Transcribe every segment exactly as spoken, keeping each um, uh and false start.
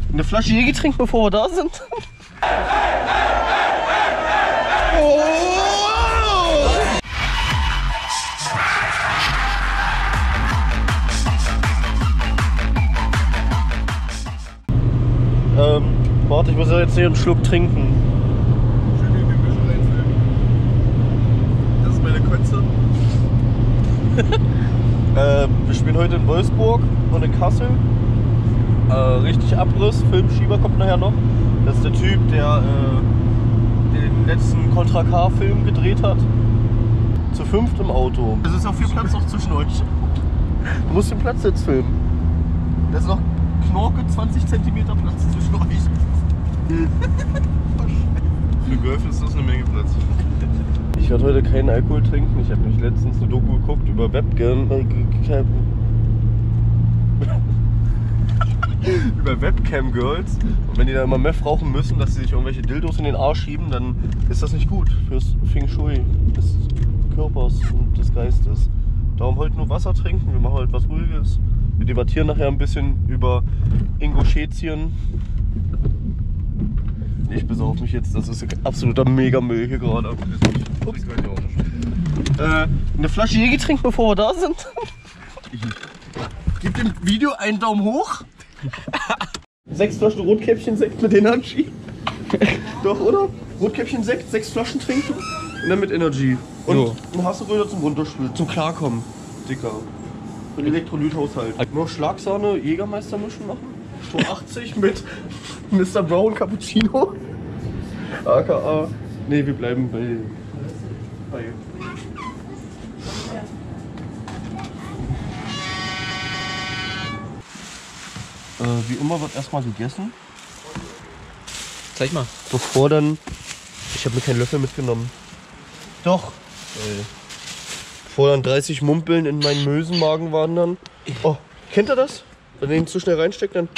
Eine Flasche Jäger trinken, bevor wir da sind? Oh! Ähm, warte, ich muss ja jetzt hier einen Schluck trinken. Schön in den Mischung einfüllen. Das ist meine Kotze. äh, wir spielen heute in Wolfsburg und in Kassel. Äh, richtig Abriss, Filmschieber kommt nachher noch. Das ist der Typ, der äh, den letzten Contra K-Film gedreht hat. Zu fünft im Auto. Es ist auch viel Platz noch zwischen euch. Du musst den Platz jetzt filmen. Da ist noch Knorke zwanzig Zentimeter Platz zwischen euch. Für Golf ist das eine Menge Platz. Ich werde heute keinen Alkohol trinken. Ich habe mich letztens eine Doku geguckt über Webcam. über Webcam Girls. Und wenn die da immer Meth rauchen müssen, dass sie sich irgendwelche Dildos in den Arsch schieben, dann ist das nicht gut fürs Feng Shui des Körpers und des Geistes. Darum heute nur Wasser trinken. Wir machen heute was Ruhiges. Wir debattieren nachher ein bisschen über Inguschetien. Ich besauf mich jetzt, das ist absoluter Megamüll hier gerade. Ups. Äh, eine Flasche Jäger trinken, bevor wir da sind. Gib dem Video einen Daumen hoch. Sechs Flaschen Rotkäppchen-Sekt mit Energy. Doch, oder? Rotkäppchen-Sekt, sechs Flaschen trinken und dann mit Energy. Und so. Ein Hasseröder zum Runterspülen, zum Klarkommen. Dicker. Für den Elektrolythaushalt. Nur Schlagsahne, Jägermeister mischen machen. Tor achtzig mit Mister Brown Cappuccino. A K A. Ne, wir bleiben bei. bei. Äh, wie immer wird erstmal gegessen. Zeig mal. Bevor dann. Ich habe mir keinen Löffel mitgenommen. Doch. Ey. Bevor dann dreißig Mumpeln in meinen Mösenmagen wandern. Oh, kennt ihr das? Wenn ihr ihn zu schnell reinsteckt, dann.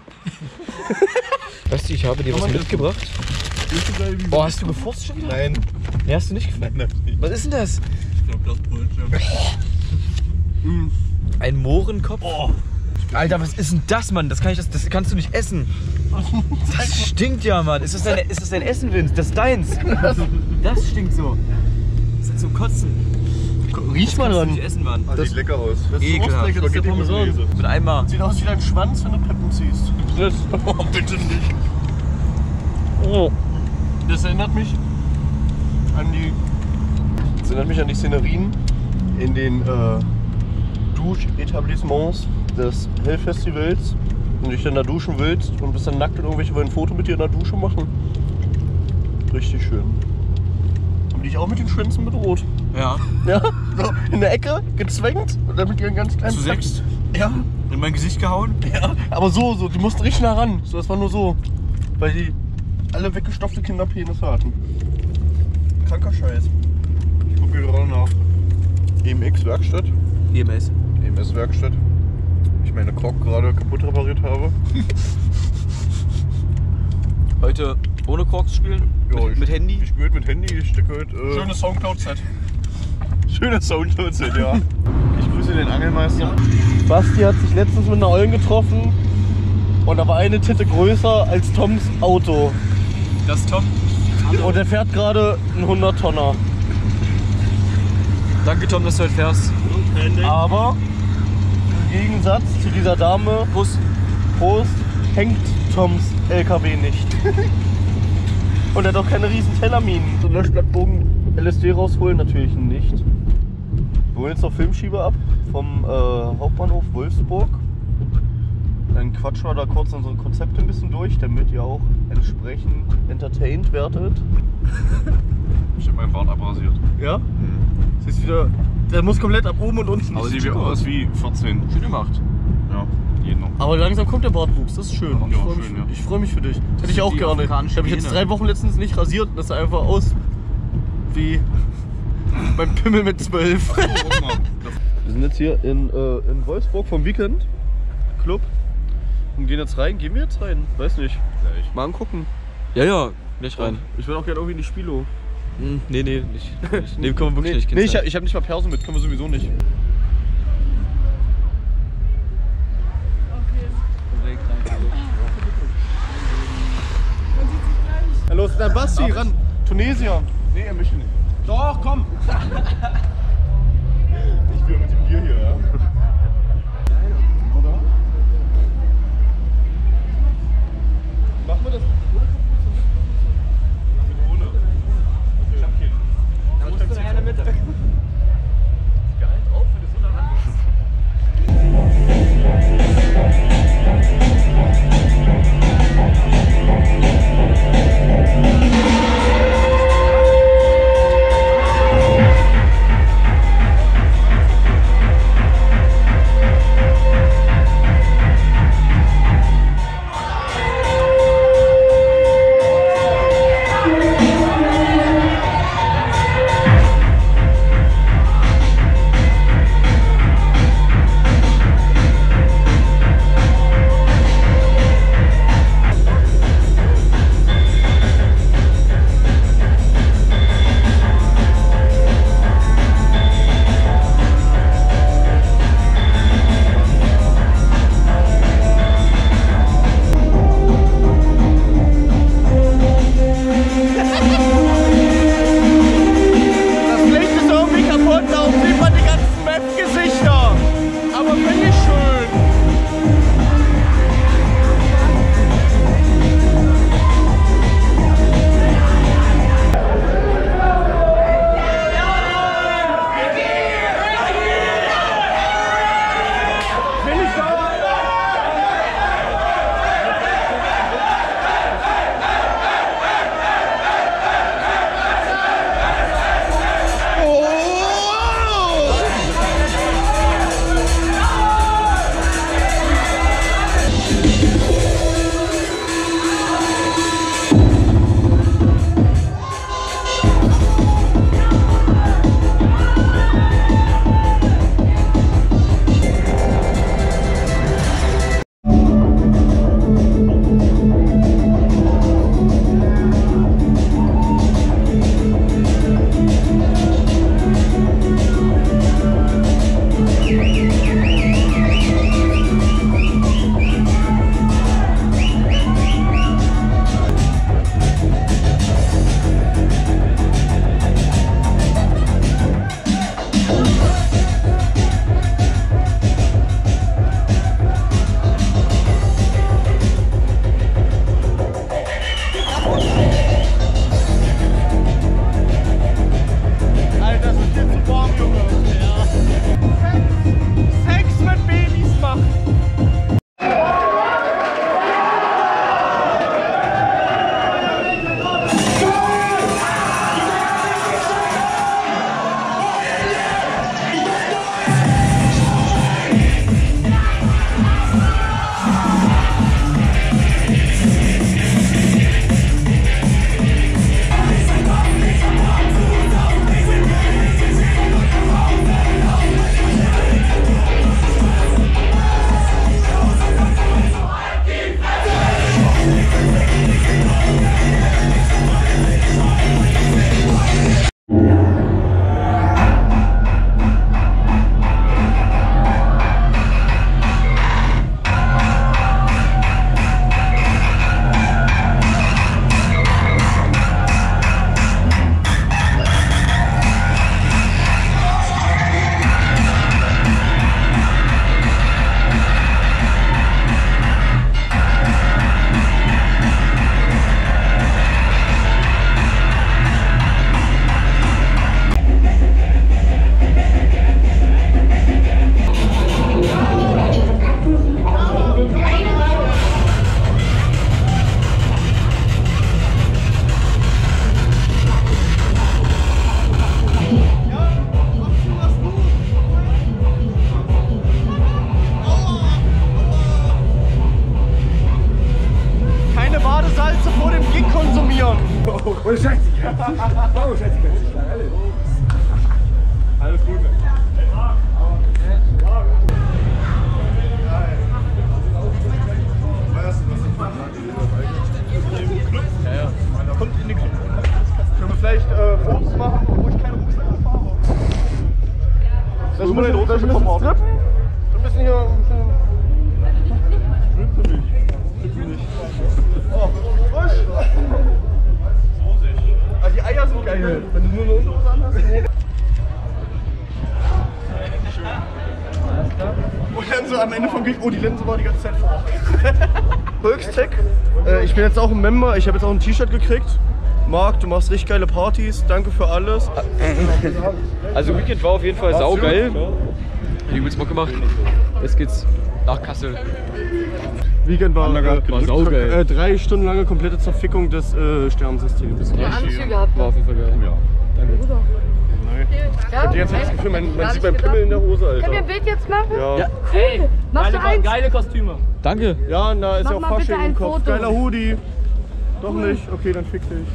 Weißt du, ich habe dir was mitgebracht. Oh, hast du gefurzt schon wieder? Nein. Nee, hast du nicht gefurzt? Nein, nicht. Was ist denn das? Ich glaube, das Brötchen. Mm. Ein Mohrenkopf? Oh. Alter, was ist denn das, Mann? Das, kann ich, das, das kannst du nicht essen. Das stinkt ja, Mann. Ist das dein, ist das dein Essen, Vince? Das ist deins. Das stinkt so. Das ist zum Kotzen. Riech mal dran. Nicht essen, Mann. Das, das sieht lecker aus. Das ist ekelhaft. lecker, das ist der Parmesan. Mit einmal. Sieht aus wie dein Schwanz, wenn du Peppen ziehst. Das, oh, bitte nicht. Oh. Das erinnert mich an die. Das erinnert mich an die Szenerien in den äh, Duschetablissements des Hellfestivals. Wenn du dich dann da duschen willst und bist dann nackt und irgendwelche wollen ein Foto mit dir in der Dusche machen. Richtig schön. Haben die dich auch mit den Schwänzen bedroht? Ja. Ja, so in der Ecke, gezwängt und dann mit ihren ganz kleinen. Zu sechst? Ja. In mein Gesicht gehauen? Ja, aber so, so, die mussten richtig nah ran. So, das war nur so. Weil die alle weggestopfte Kinderpenisse hatten. Kranker Scheiß. Ich gucke gerade nach. E M X Werkstatt. E M S. E M S Werkstatt. Ich meine Krog gerade kaputt repariert habe. Heute ohne Crocs spielen? Ja, mit, ich, mit Handy? Ich spiele mit Handy, ich stecke heute. Äh, Schönes Soundcloud-Set. Schönes Soundcloud-Set, ja. Ich grüße den Angelmeister. Basti hat sich letztens mit einer Ollen getroffen und da war eine Titte größer als Toms Auto. Das ist Tom. Und er fährt gerade einen hundert Tonner. Danke, Tom, dass du heute fährst. Aber im Gegensatz zu dieser Dame, Prost. Prost, hängt Toms L K W nicht. Und er hat auch keine riesen Tellerminen. So Löschblattbogen L S D rausholen natürlich nicht. Wir holen jetzt noch Filmschieber ab vom äh, Hauptbahnhof Wolfsburg. Dann quatschen wir da kurz unsere Konzepte ein bisschen durch, damit ihr auch entsprechend entertained werdet. Ich habe meinen Bart abrasiert. Ja? Mhm. Das ist wieder, der muss komplett ab oben und unten. Aber sieht aus wie vierzehn. Schön gemacht. Ja, jeden noch. Aber langsam kommt der Bartwuchs, das ist schön. Ja, ich freue schön, mich, ja. ich freu mich für dich. Das hätte ich auch die gerne. Ich afrikanischen habe mich jetzt Gene. drei Wochen letztens nicht rasiert und das sah einfach aus wie beim Pimmel mit zwölf. Wir sind jetzt hier in, äh, in Wolfsburg vom Weekend Club und gehen jetzt rein. Gehen wir jetzt rein? Weiß nicht. Gleich. Mal angucken. Ja, ja, nicht rein. Ich will auch gerne irgendwie in die Spilo. Hm, nee, nee, nicht. nicht. Nee, können wir wirklich nee, nicht. Nee, ich, ich habe nicht mal Perso mit, können wir sowieso nicht. los, dann Basti, ran. Tunesier. Nee, er möchte nicht. Doch, komm. Ich will mit dem Bier hier, ja. Oder? Machen wir das mit ohne? Ich hab keinen. Da musst du nachher in der Mitte. Geil drauf, wenn du so nah ran bist. Oh, Scheiße. Oh, Scheiße. Alles Gute. Ja, ja. Kommt in den Club. Können wir vielleicht äh, Fotos machen, wo ich keinen Rucksack fahre? Das ist mal den Rucksack vom Auto. Wir müssen hier ein bisschen... Strip für mich. Strip für mich. Oh, frisch. Oh, die Linse war die ganze Zeit vor. Volkstech. Äh, ich bin jetzt auch ein Member. Ich habe jetzt auch ein T-Shirt gekriegt. Marc, du machst richtig geile Partys. Danke für alles. Also Weekend war auf jeden Fall saugeil. Hat übelst Bock gemacht. Jetzt geht's nach Kassel. Weekend war, äh, war saugeil. Äh, drei Stunden lange komplette Zerfickung des äh, Sternensystems. Ja, alles viel gehabt. War auf jeden Fall geil. Ja. Danke. Ich hab die ganze Zeit das Gefühl, man, man sieht meinen Pimmel in der Hose, Alter. Können wir ein Bild jetzt machen? Ja. Ja. Hey, machst du eins? Geile Kostüme. Danke. Ja, und da ist Mach ja auch mal bitte Fasching ein im Kopf. Foto. Geiler Hoodie. Doch nicht? Okay, dann fick dich.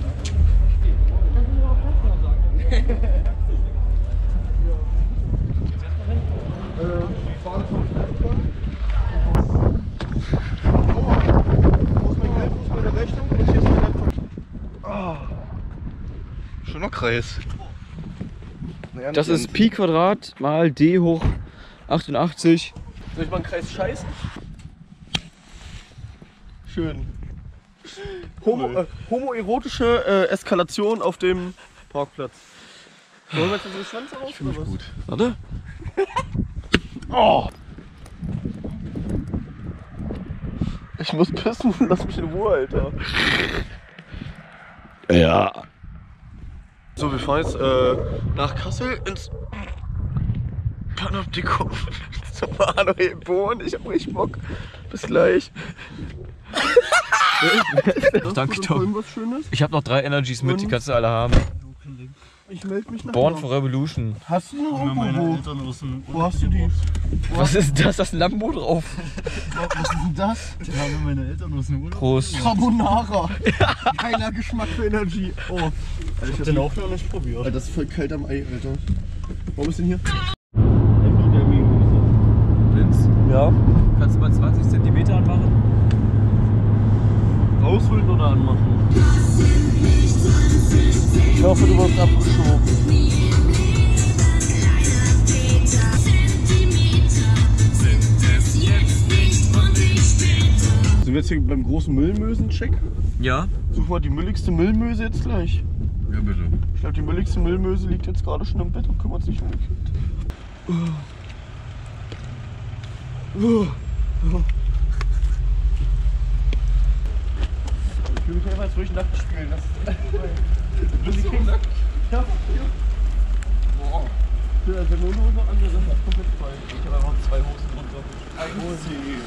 Schöner Kreis. Das ist Pi Quadrat mal D hoch achtundachtzig. Soll ich mal einen Kreis scheißen? Schön. Homo, äh, homoerotische äh, Eskalation auf dem Parkplatz. Wollen wir jetzt unsere Schwänze raus? Ich finde mich gut. Warte. Oh! Ich muss pissen, lass mich in Ruhe, Alter. Ja. So, wir fahren jetzt äh, nach Kassel ins Panoptikum zum Manuel Bohn. Ich hab richtig Bock. Bis gleich. Danke, Tom. Tom. Irgendwas Schönes? Ich habe noch drei Energies mit, die kannst du alle haben. Ich melde mich nachher. Born for Revolution. Hast du noch irgendwo? Meine Wo? Eltern aus dem Wo hast du die? Was ist das? Das ist ein Lambo drauf. Was ist denn das? Die haben meine Eltern aus dem Urlaub. Prost. Carbonara. Geiler Geschmack für Energy. Oh. Alter, ich hab Den auch noch nicht probiert. Alter, das ist voll kalt am Ei, Alter. Warum ist denn hier? Vince, Ja. kannst du mal zwanzig Zentimeter anmachen? Rausholen oder anmachen? Ich hoffe, du wirst abgeschoben. Sind wir jetzt hier beim großen Müllmösen-Check? Ja. Such mal die mülligste Müllmöse jetzt gleich. Ja, bitte. Ich glaube, die mülligste Müllmöse liegt jetzt gerade schon im Bett und kümmert sich um die Kind. Ich fühle mich einfach, als würde ich nackt spielen. Das ist so nackt? Ja, ja. Boah. Ich will also nur eine Hose an, der Rest ist komplett frei. Ich habe einfach zwei Hosen drunter. Eine Hose.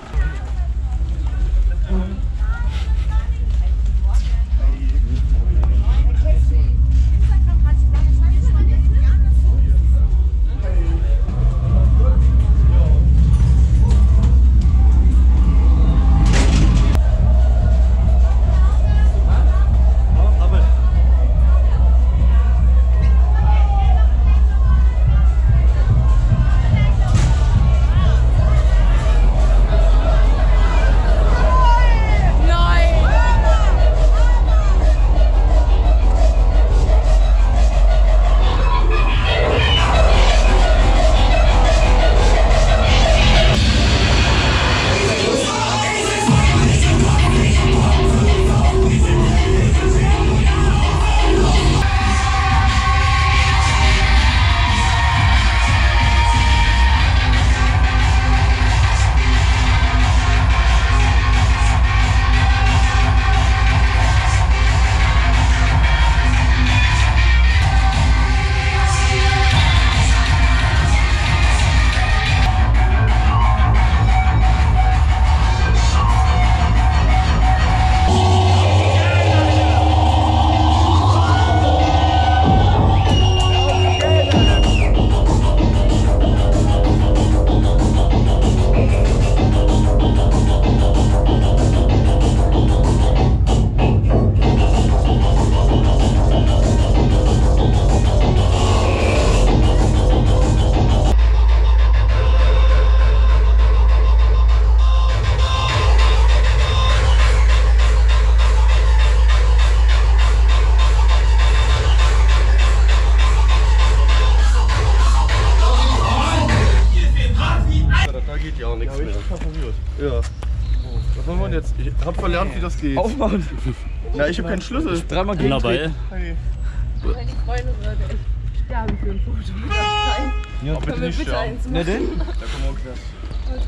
Ja. Was machen wir denn jetzt? Ich hab verlernt, wie das geht. Aufmachen. Na, ich hab keinen Schlüssel. Dreimal gegen. Dabei. Hey. Meine Freunde sollte echt sterben für ein Foto mit das sein. Ja, Können wir bitte eins Na machen? denn? Da kommen wir auch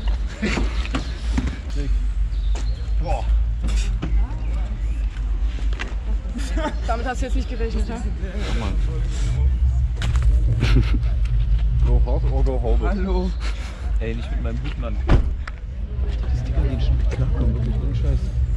Boah. Damit hast du jetzt nicht gerechnet, ja? Go hard or go home? Hallo. Ey, nicht mit meinem Hut, Mann. Die Sticker gehen schon klarkommen, wirklich ohne Scheiß.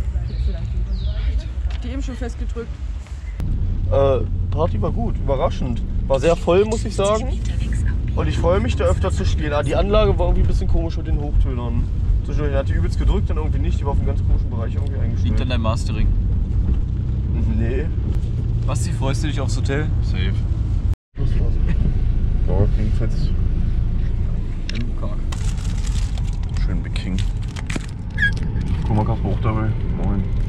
Die eben schon festgedrückt. Äh, Party war gut, überraschend. War sehr voll, muss ich sagen. Und ich freue mich, da öfter zu spielen. Aber die Anlage war irgendwie ein bisschen komisch mit den Hochtönern. Zwischendurch hat die übelst gedrückt, dann irgendwie nicht. Die war auf einem ganz komischen Bereich irgendwie eingestellt. Liegt an deinem Mastering. Nee. Basti, freust du dich aufs Hotel? Safe. Ja, klingt fetz. Im Park. Schön Big King. Guck mal, Kasper auch dabei. Moin.